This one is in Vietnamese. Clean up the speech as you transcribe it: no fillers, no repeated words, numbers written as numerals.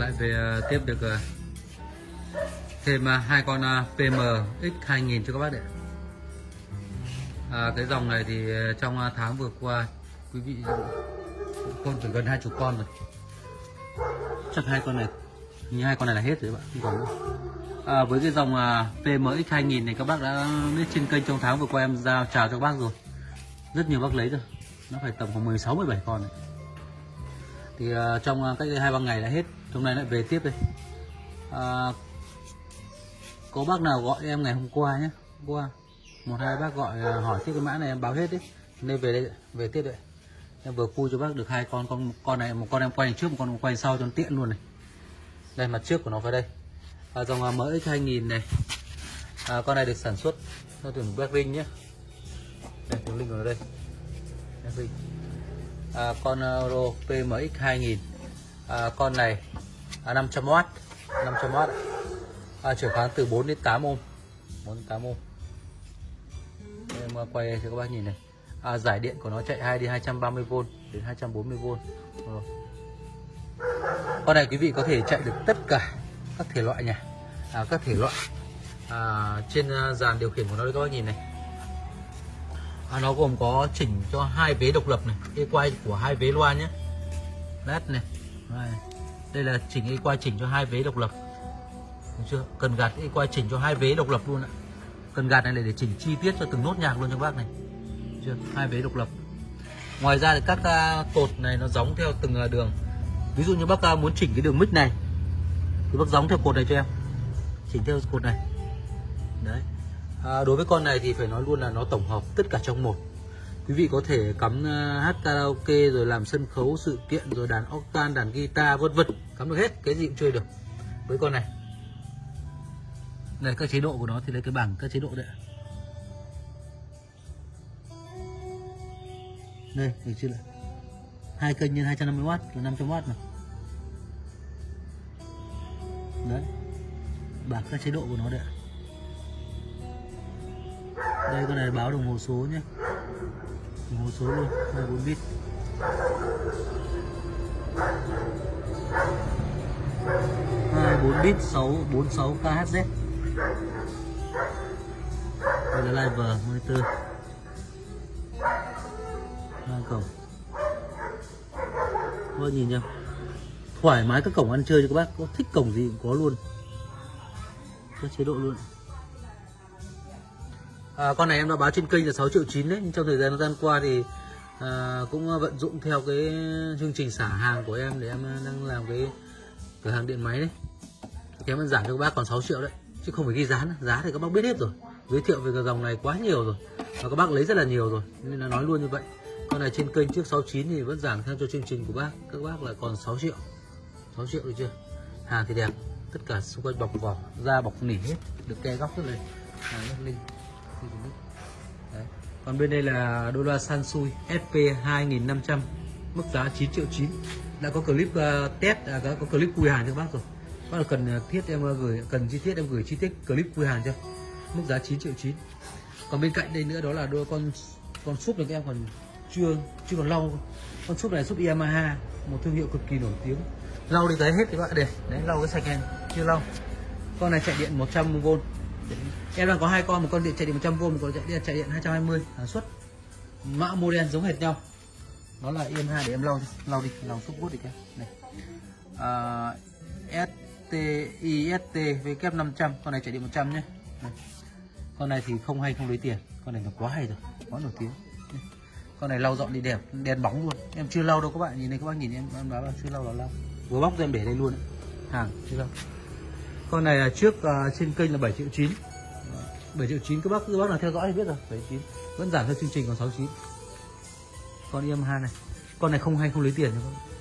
lại về tiếp được thêm hai con PM X2000 cho các bác đấy. Cái dòng này thì trong tháng vừa qua quý vị con phải gần 20 con rồi. Chắc hai con này, như hai con này là hết rồi các bạn, không còn nữa. Với cái dòng PM X2000 này các bác đã biết trên kênh trong tháng vừa qua em giao chào cho các bác rồi. Rất nhiều bác lấy rồi. Nó phải tầm khoảng 16-17 con này. Thì trong cách đây 2-3 ngày đã hết. Hôm nay lại về tiếp đây. Có bác nào gọi em ngày hôm qua nhé. Hôm qua 1-2 bác gọi hỏi tiếp cái mã này em báo hết đấy. Nên về đây, về tiếp đấy. Em vừa khui cho bác được hai con này, một con em quay trước, một con em quay sau cho nó tiện luôn này. Đây mặt trước của nó vào đây. Dòng MX2000 này. Con này được sản xuất theo đường Blackring nhé. Đây đường link của nó đây. Blackring. Con Euro PMX2000. Con này 500W, 500W. Chuyển kháng từ 4 đến 8 ohm. 4 đến 8 ohm. Em quay cho các bác nhìn này. Giải điện của nó chạy 2 đi 230V đến 240V. Rồi. Con này quý vị có thể chạy được tất cả các thể loại nha. Các thể loại. Trên dàn điều khiển của nó đây các bác nhìn này. Nó gồm có chỉnh cho hai vế độc lập này, equalize của hai vế loa nhé. LED này. Đây là chỉnh equalize chỉnh cho hai vế độc lập. Được chưa? Cần gạt equalize chỉnh cho hai vế độc lập luôn ạ. Cần gạt này để chỉnh chi tiết cho từng nốt nhạc luôn cho bác này. Được chưa? Hai vế độc lập. Ngoài ra thì các cột này nó gióng theo từng đường. Ví dụ như bác muốn chỉnh cái đường mic này thì bác gióng theo cột này cho em. Chỉnh theo cột này. Đấy. Đối với con này thì phải nói luôn là nó tổng hợp tất cả trong một. Quý vị có thể cắm hát karaoke rồi làm sân khấu sự kiện rồi đàn octan, đàn guitar vân vân, cắm được hết, cái gì cũng chơi được với con này. Này các chế độ của nó thì lấy cái bảng các chế độ đấy. Đây, được chưa ạ? 2 kênh nhân 250W là 500W này. Đấy. Bảng các chế độ của nó đấy ạ. Đây con này báo đồng hồ số nhé. Đồng hồ số luôn, 24 bit. Bốn bit 646 kHz. Đây là live monitor. Cổng. Các bác nhìn nhá. Thoải mái các cổng ăn chơi cho các bác, có thích cổng gì cũng có luôn. Các chế độ luôn. Con này em đã báo trên kênh là 6,9 triệu đấy, nhưng trong thời gian qua thì cũng vận dụng theo cái chương trình xả hàng của em để em đang làm cái cửa hàng điện máy đấy. Thì em vẫn giảm cho các bác còn 6 triệu đấy, chứ không phải ghi giá nữa. Giá thì các bác biết hết rồi, giới thiệu về cái dòng này quá nhiều rồi và các bác lấy rất là nhiều rồi nên là nói luôn như vậy. Con này trên kênh trước 69 thì vẫn giảm theo cho chương trình của bác, các bác lại còn 6 triệu. 6 triệu được chưa? Hàng thì đẹp, tất cả xung quanh bọc vỏ, da bọc nỉ hết, được ke góc rất là linh. Đấy. Còn bên đây là đôi loa Sansui SP2500, mức giá 9,9 triệu. Đã có clip test, đã có clip khui hàng cho bác rồi. Bác là cần thiết em gửi, cần chi tiết em gửi chi tiết clip khui hàng cho. Mức giá 9,9 triệu. Còn bên cạnh đây nữa đó là đôi con súp này các em còn chưa còn lau. Con súp này súp Yamaha, một thương hiệu cực kỳ nổi tiếng. Lau đi cái hết các bạn, để đấy, lau cái sạch này, chưa lau. Con này chạy điện 100V. Em đang có hai con, một con điện chạy điện 100V, một con chạy điện 220 sản xuất. Mã model giống hệt nhau. Nó là EM2 để em lau đi, lau xúc bút đi các này. STIST W500, con này chạy điện 100 nhé. Đây. Con này thì không hay không lấy tiền, con này nó quá hay rồi, quá nổi tiếng. Con này lau dọn đi đẹp, đen bóng luôn. Em chưa lau đâu các bạn, nhìn này các bác nhìn em báo là chưa lau là lau. Vừa bóc ra em để đây luôn. Hàng chưa lau. Con này là trước trên kênh là 7,9 triệu. 7,9 triệu các bác nào theo dõi thì biết rồi, 7,9 vẫn giảm theo chương trình còn 6,9. Con EM2 này. Con này không hay không lấy tiền nha các bác.